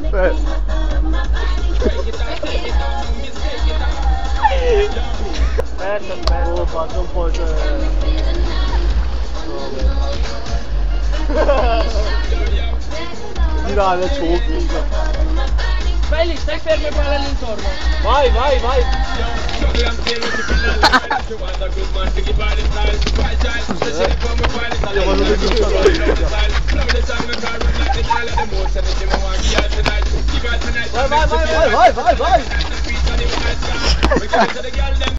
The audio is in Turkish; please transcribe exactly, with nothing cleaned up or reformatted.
Evet. O patron poğaça. Bir tane soğuk yiyeceğim. Belli, stai fermo e guarda all'intorno. Vai, vai, vai. Vai, vai, vai, vai, vai, vai, vai.